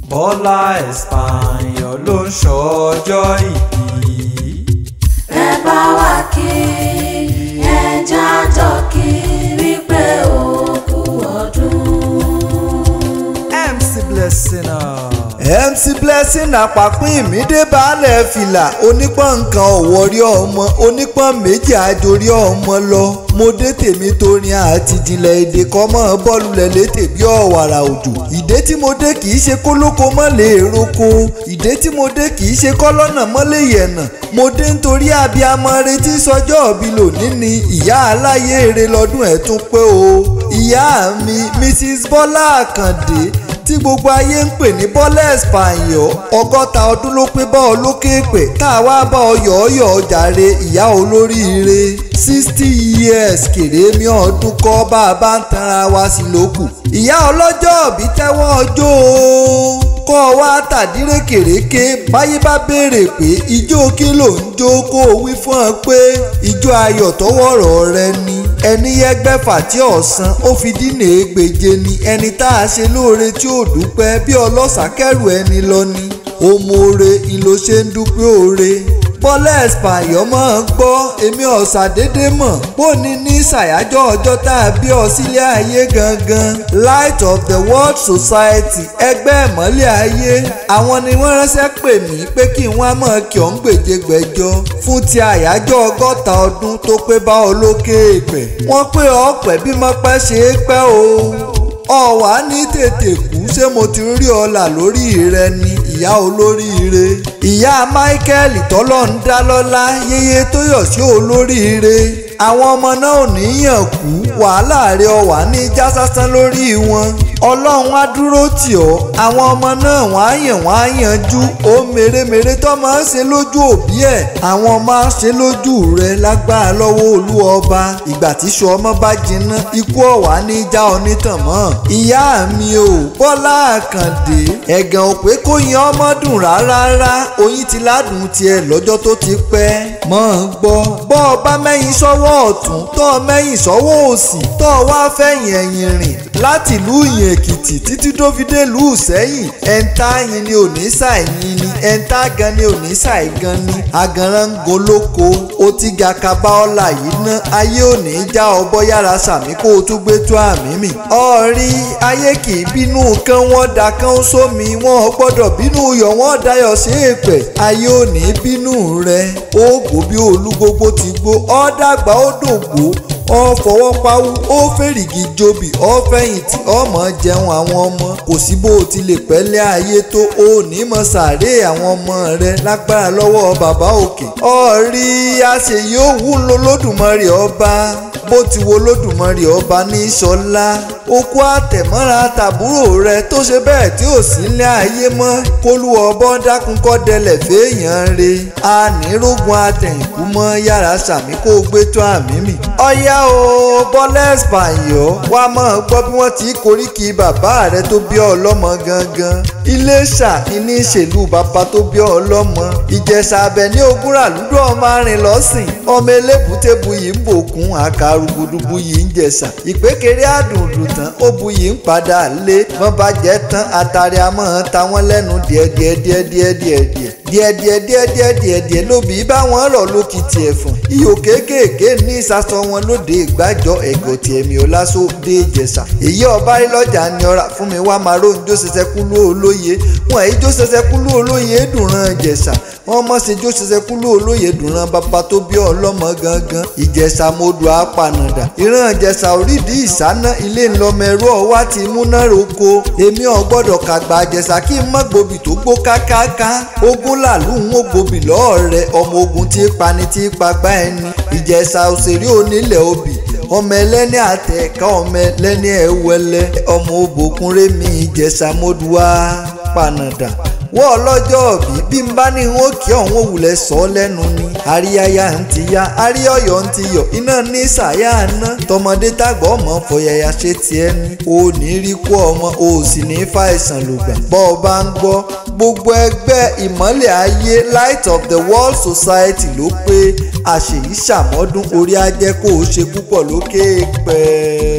Bọ́lá Espanol ló ń ṣọjọ́ ìbí. Ẹ bá wa kí, ẹ jájọ kí wípé ó kú ọdún. M.C Blessiner. M.C Blessiner pàpín ìmídé baálẹ̀ fìlà onípọ̀n nǹkan ọ̀wọ́rí ọmọ onípọ̀n méjì àjòrí ọmọ lọ. Mo dé tèmi torin àti ìjìnlẹ̀ èdè kan mọ́ bọ́ọ̀lù lẹ́lẹ́tẹ̀ bí ọ̀wàrà òjò. Ìdé tí mo dé kì í ṣe kólókó mọ́ lè roko. Ìdé tí mo dé kì í ṣe kọ́lọ́nà mọ́ lè yẹ̀nà. Mo dé nítorí abiyamọ retí sọjọ́ òbí lónìí ni ìyá aláyé èrè lọ́dún ẹ̀ tún pé o. Ìyá mi Mrs Bọ́lá Àkàndé tí gbogbo ayé ń pè ní Bọ́lá Espanol 60 ọdún ló pé bá ọ lókè pè tá a wá bá ọ yọ̀ọ́yọ̀ jàre ìyá olóríire 60 years kèrè mi ọdún kọ́ bá a bá ń tanra wa sí lókù. Ìyá ọlọ́jọ́ òbí tẹ́wọ́ ọjọ́ o kọ́ wá tàdírèkèrèké báyé bá béèrè pé ijó kí ló ń jó kó o wí fún ọ pé ijó ayọ̀ tọwọ́rọ̀ rẹ ni ẹni yẹgbẹ́fà tí ọ̀sán ó fi dínà ègbèje ni ẹni tá a ṣe lóore tí ò dúpẹ́ bí ọlọ́sàkẹ́rù ẹni lọ ni òmòore ìlò ṣe ń dúpẹ́ òre. Bọ́lá Espanol máa ń gbọ́ èmi ọ̀sà dédé mọ̀ bó ní ní ṣàyájọ́ ọjọ́ tá a bí ọ sílé ayé gangan Light of the World Society ẹgbẹ́ ìmọ́lẹ̀ ayé àwọn ni wọ́n ránṣẹ́ pè mí pé kí n wá mọ̀ kí ọ̀ ń gbèjégbèjọ fún ti àyájọ́ 60 ọdún tó pé bá ọ lókè èpẹ̀. Wọ́n pé ọ̀pẹ̀ bí mo pẹ́ ṣe é pẹ́ o ọ̀wá ní tètè kú ṣé mo ti rí ọlà lórí rẹ ni ìyá olóríire. Ìyá Michael tọ́lọ́ ń dá lọ́lá yeye tó yọ̀ sí olóríire. Àwọn ọmọ náà ò ní yàn kú wàhálà rẹ ọ̀wá ní já sásán lórí wọn. Ọlọ́run á dúró tì ọ́ àwọn ọmọ náà wọ́n á yanjú ó mèremère tó máa ń ṣe lójú òbí ẹ̀ àwọn ọmọ á ṣe lójú rẹ lágbára lọ́wọ́ Olúwa ọba. Ìgbà tíṣu ọmọ bá jiná ikú ọ̀wá ní já ọ nítàn mọ́. Ìyá mi ò Bọ́lá Àkàndé ẹ̀gàn ò pé kó yan ọmọ dùn rárá oyin ti ládùn tiẹ̀ lọ́jọ́ tó ti pẹ́. Mọ̀ ń gbọ́ bọ́ ọ bá mẹ́yìn sọ́wọ́ ọ̀tún tọ́ mẹ́yìn sọ́wọ́ òsì tọ́ wá fẹ̀yìn ẹ̀yìn rìn láti ìlú Ìyẹn Èkìtì títí tó fi dé ìlú Ìṣẹ́yìn ẹ̀ńtà yín ni òní ṣàìyín ni ẹ̀ńtà gan ni òní ṣàìgan ni agaran ń golóko ó ti ga kaba ọ̀la yìí ná ayé òní já ọbọ̀ yára sàmí kó o tún gbé tó àmì mi. Ọ̀rí ayé kì í bínú kan wọ́n da kan sómi wọ́n gbọ́dọ̀ bínú yọ̀ wọ́n dayọ̀ sí èpẹ̀ ayé òní bínú rẹ̀ ó gbó bí olúgbogbo ti gbó ó dàgbà ó dògbó ó fọwọ́ pawú ó fèrègì jobi ó fẹ̀yìntì ọmọ jẹun àwọn ọmọ kò sí bó o ti lè pẹ́lẹ́ ayé tó o ní mọ sàárè àwọn ọmọ rẹ lágbára lọ́wọ́ bàbá òkè. Ọ̀rí àṣeyí òwú ń lo Olódùmarè ọba bó ti wo Olódùmarè ọba ní Ṣọlá okú àtẹ̀mọ́ra tàbúrò rẹ tó ṣe bẹ́ẹ̀ tí ò sí ilé ayé mọ́ kólúwọ̀ ọbọ̀ dákun kọ́ dẹlẹ̀ fèèyàn re ànírógun àtẹ̀yìnkú mọ́ yàrá sàmí kó o gbé tó àmì mi. Ọ̀yá o Bọ́lá Espanol wá mọ̀ gbọ́ bí wọ́n ti koríki bàbá rẹ tó bí ọlọ́mọ gangan Ijesha ní ìṣèlú bàbá tó bí ọlọ́mọ Ìjẹ̀ṣà abẹ ní ogúnra lúdọ̀ ọmọ arìn lọ́sìn ọmọ elébùtébù yìí ń bòkun àkàrùgùdùbù yìí ń jẹ̀ṣà ìpékeré àdùndùn tán ó bu yìí ń padà lé wọ́n bá jẹ́ tán àtàrí àmọ́ ta wọ́n lẹ́nu díẹ̀díẹ̀ lóbi báwọn rọ̀ lókìtì ẹ̀fọ̀n ihò kéékèèké ní ìsasọ wọn lóde ìgbàjọ ẹ̀gọ́ tí ẹ̀mí ọlásó dé Ìjẹ̀ṣà èyí ọba rí lọ́jà ni ọ̀rà fún mi wá máa ró ń jó ṣẹṣẹ kúlú olóye wọn èyí jó ṣẹṣẹ kúlú olóye dùnrán Ìjẹ̀ṣà wọn mọ̀ ṣe jó ṣẹṣẹ kúlú olóye dùnrán bàbá tó bí ọlọ́mọ gangan Ìjẹ̀ṣà modò apanàdà ìran Ìjẹ̀ṣà orídìí ìsáná ilé ńlọmọ ẹrú ọwá ti múná roko èmi ò gbọ́dọ̀ kàgbà Ìjẹ̀ṣà kí n má gbòbì tó gbó kákáká ogun làlú ń ó gbòbì lọ́ọ̀rẹ́ ọmọ ogun tí pani tí pagbá ẹni Ìjẹ̀ṣà òṣèré onílẹ̀ obì ọmọ ẹlẹ́ni àtẹ̀ká ọmọ ẹlẹ́ni ẹ̀wẹ́lẹ́ ọmọ òbòkun rémi Ìjẹ̀ṣà mọ́dúwá panàdà wọ́n ọlọ́jọ́ òbí bí n bá ní wọ́n kí ọ̀hún òwúlẹ̀ sọ lẹ́nu ni àríyáyá ń ti ya àríyọ̀yọ̀ ń ti yọ̀ iná ní sàyà ná tọmọdé tàgbọ́ ọmọ fọyàyà ṣe tiẹ̀ ní o ní rí kú ọmọ o sì ní fàìsàn lògbà bọ́ ọ bá ń gbọ́ gbogbo ẹgbẹ́ ìmọ́lẹ̀ ayé Light of the World Society ló pé àṣèyí ṣàmọ́dún orí ajẹ́ kó o ṣe púpọ̀ lókè pẹ́ẹ́.